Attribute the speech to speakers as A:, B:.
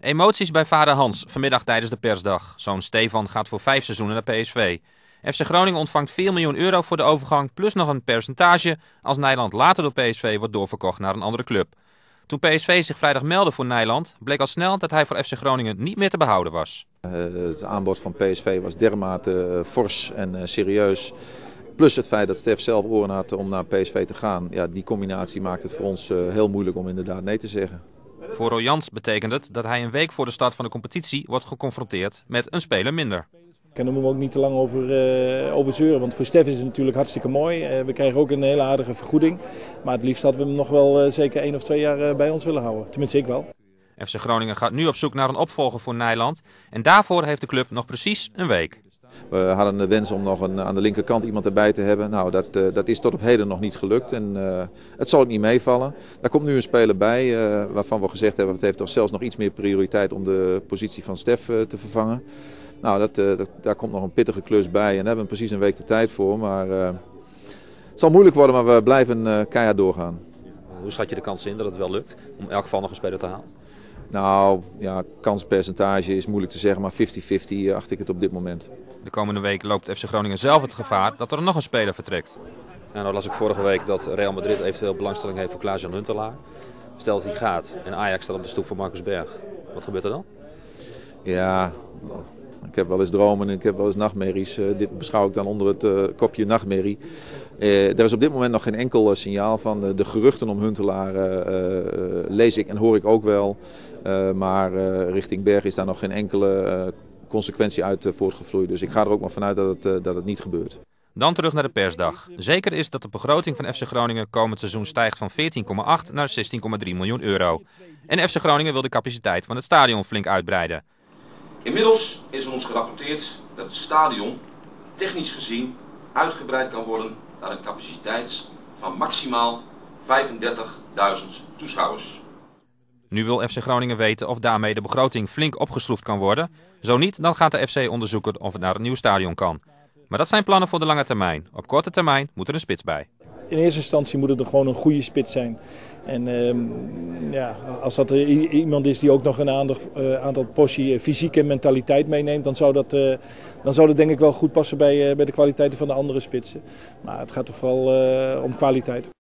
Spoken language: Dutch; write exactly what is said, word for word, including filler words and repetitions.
A: Emoties bij vader Hans vanmiddag tijdens de persdag. Zoon Stefan gaat voor vijf seizoenen naar P S V. F C Groningen ontvangt vier miljoen euro voor de overgang, plus nog een percentage als Nijland later door P S V wordt doorverkocht naar een andere club. Toen P S V zich vrijdag meldde voor Nijland, bleek al snel dat hij voor F C Groningen niet meer te behouden was.
B: Uh, het aanbod van P S V was dermate uh, fors en uh, serieus. Plus het feit dat Stef zelf oren had om naar P S V te gaan. Ja, die combinatie maakt het voor ons uh, heel moeilijk om inderdaad nee te zeggen.
A: Voor Royans betekent het dat hij een week voor de start van de competitie wordt geconfronteerd met een speler minder.
C: En daar moeten we ook niet te lang over, uh, over zeuren, want voor Stef is het natuurlijk hartstikke mooi. Uh, we krijgen ook een hele aardige vergoeding. Maar het liefst hadden we hem nog wel uh, zeker één of twee jaar uh, bij ons willen houden. Tenminste, ik wel.
A: F C Groningen gaat nu op zoek naar een opvolger voor Nijland. En daarvoor heeft de club nog precies een week.
B: We hadden de wens om nog een, aan de linkerkant iemand erbij te hebben. Nou, dat, uh, dat is tot op heden nog niet gelukt. En uh, het zal ook niet meevallen. Daar komt nu een speler bij uh, waarvan we gezegd hebben... het heeft toch zelfs nog iets meer prioriteit om de positie van Stef uh, te vervangen. Nou, dat, uh, dat, daar komt nog een pittige klus bij en daar hebben we precies een week de tijd voor. Maar uh, het zal moeilijk worden, maar we blijven uh, keihard doorgaan.
A: Hoe schat je de kans in dat het wel lukt om in elk geval nog een speler te halen?
B: Nou, ja, kanspercentage is moeilijk te zeggen, maar vijftig vijftig acht ik het op dit moment.
A: De komende week loopt F C Groningen zelf het gevaar dat er nog een speler vertrekt.
D: Nou, nou las ik vorige week dat Real Madrid eventueel belangstelling heeft voor Klaas-Jan Huntelaar. Stel dat hij gaat en Ajax staat op de stoep voor Marcus Berg. Wat gebeurt er dan?
B: Ja, ik heb wel eens dromen en ik heb wel eens nachtmerries. Uh, dit beschouw ik dan onder het uh, kopje nachtmerrie. Uh, er is op dit moment nog geen enkel uh, signaal van. Uh, de geruchten om Huntelaar uh, uh, lees ik en hoor ik ook wel. Uh, maar uh, richting Berg is daar nog geen enkele uh, consequentie uit uh, voortgevloeid. Dus ik ga er ook maar vanuit dat het, uh, dat het niet gebeurt.
A: Dan terug naar de persdag. Zeker is dat de begroting van F C Groningen komend seizoen stijgt van veertien komma acht naar zestien komma drie miljoen euro. En F C Groningen wil de capaciteit van het stadion flink uitbreiden.
E: Inmiddels is er ons gerapporteerd dat het stadion technisch gezien uitgebreid kan worden naar een capaciteit van maximaal vijfendertigduizend toeschouwers.
A: Nu wil F C Groningen weten of daarmee de begroting flink opgeschroefd kan worden. Zo niet, dan gaat de F C onderzoeken of het naar een nieuw stadion kan. Maar dat zijn plannen voor de lange termijn. Op korte termijn moet er een spits bij.
C: In eerste instantie moet het er gewoon een goede spits zijn. En uh, ja, als dat er iemand is die ook nog een aantal, uh, aantal portie fysieke mentaliteit meeneemt, dan zou, dat, uh, dan zou dat denk ik wel goed passen bij, uh, bij de kwaliteiten van de andere spitsen. Maar het gaat er vooral uh, om kwaliteit.